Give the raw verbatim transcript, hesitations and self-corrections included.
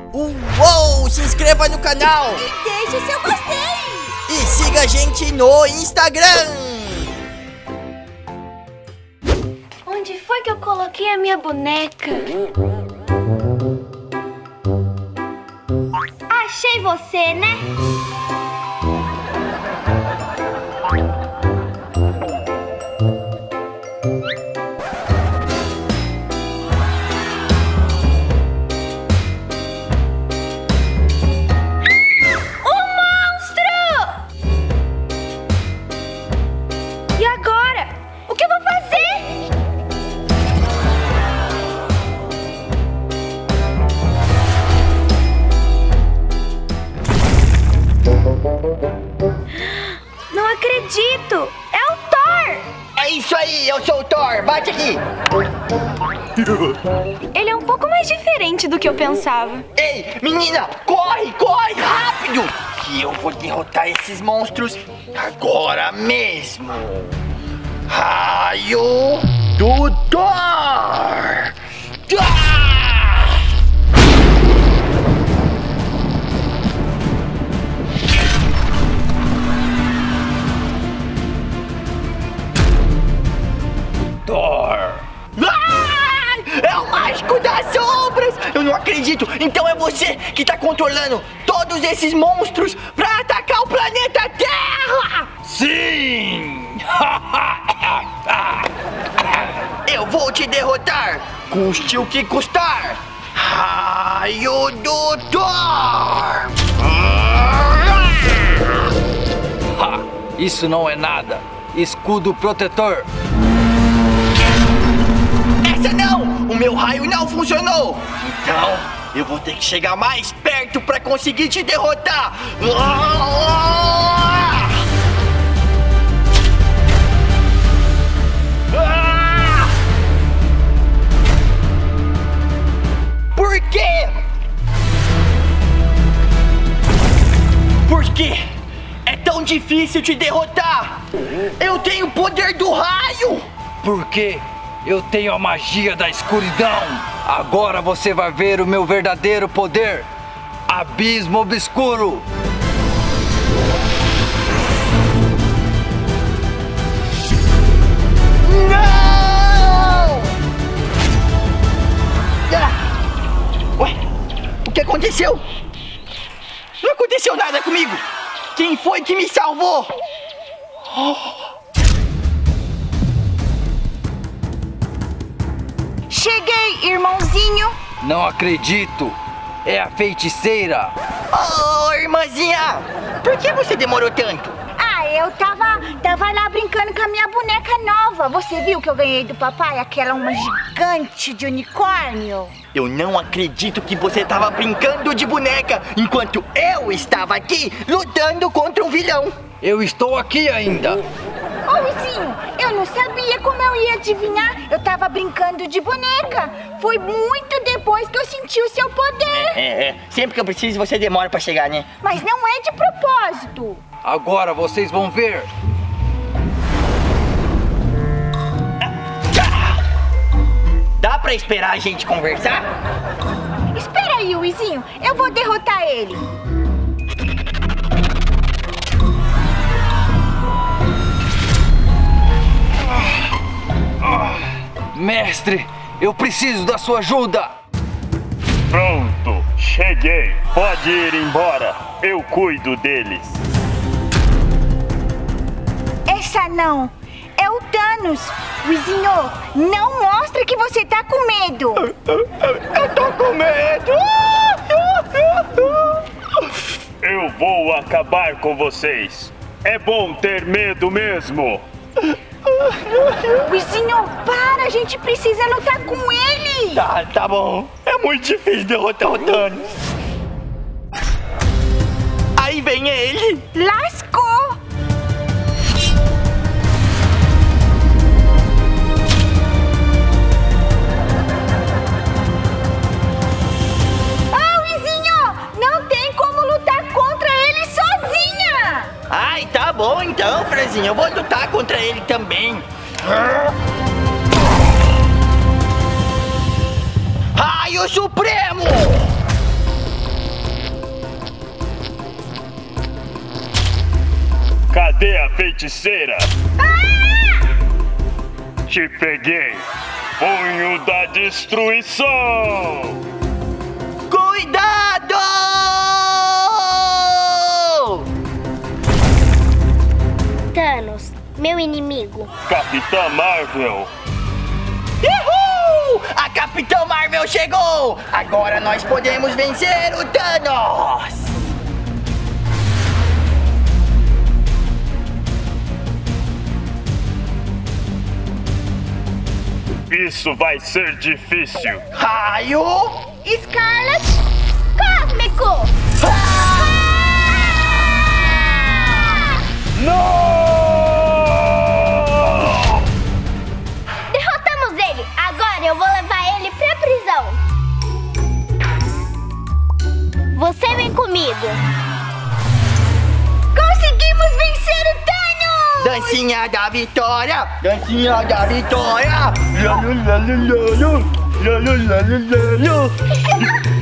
Uou! Se inscreva no canal! E deixe seu gostei! E siga a gente no Instagram! Onde foi que eu coloquei a minha boneca? Achei você, né? Não acredito! É o Thor! É isso aí, eu sou o Thor, bate aqui! Ele é um pouco mais diferente do que eu pensava. Ei, menina, corre, corre, rápido! Que eu vou derrotar esses monstros agora mesmo! Raio do Thor! Ah! Thor! Ai, é o mágico das sombras! Eu não acredito! Então é você que tá controlando todos esses monstros pra atacar o planeta Terra! Sim! Eu vou te derrotar, custe o que custar! Raio do Thor! Ha, isso não é nada! Escudo protetor! Essa não! O meu raio não funcionou! Então, eu vou ter que chegar mais perto pra conseguir te derrotar! Por quê? Por quê? É tão difícil te derrotar! Eu tenho o poder do raio! Por quê? Eu tenho a magia da escuridão. Agora você vai ver o meu verdadeiro poder. Abismo obscuro. Não! Ah! Ué, o que aconteceu? Não aconteceu nada comigo. Quem foi que me salvou? Oh. Cheguei, irmãozinho! Não acredito! É a feiticeira! Ô, oh, irmãzinha! Por que você demorou tanto? Ah, eu tava, tava lá brincando com a minha boneca nova. Você viu que eu ganhei do papai? Aquela uma gigante de unicórnio. Eu não acredito que você tava brincando de boneca enquanto eu estava aqui lutando contra um vilão. Eu estou aqui ainda! Ô, vizinho, eu não sabia como eu ia adivinhar. Eu tava brincando de boneca. Foi muito depois que eu senti o seu poder. É, é. Sempre que eu preciso, você demora pra chegar, né? Mas não é de propósito. Agora vocês vão ver! Dá pra esperar a gente conversar? Espera aí, Luizinho. Eu vou derrotar ele. Mestre, eu preciso da sua ajuda! Pronto, cheguei. Pode ir embora. Eu cuido deles. Essa não. É o Thanos. Luizinho, não mostra que você tá com medo. Eu tô com medo. Eu vou acabar com vocês. É bom ter medo mesmo. Luizinho, para, a gente precisa lutar com ele. Tá, tá bom. É muito difícil derrotar o Thanos. Aí vem ele. Lascou. Ah, Luizinho, não tem como lutar contra ele sozinha. Ai, tá bom então, Franzinho. Eu vou lutar contra ele também. Raio Supremo! Cadê a feiticeira? Te peguei! Punho da destruição! Cuidado! Thanos, meu inimigo. Capitã Marvel! Uhul! A Capitã Marvel chegou! Agora nós podemos vencer o Thanos! Isso vai ser difícil! Raio! Scarlet Cósmico! Não! Derrotamos ele! Agora eu vou levar ele pra prisão. Você vem comigo. Conseguimos vencer o Thanos! Dancinha da vitória! Dancinha da vitória! Lá, lá, lá, lá, lá, lá, lá, lá, lá, lá.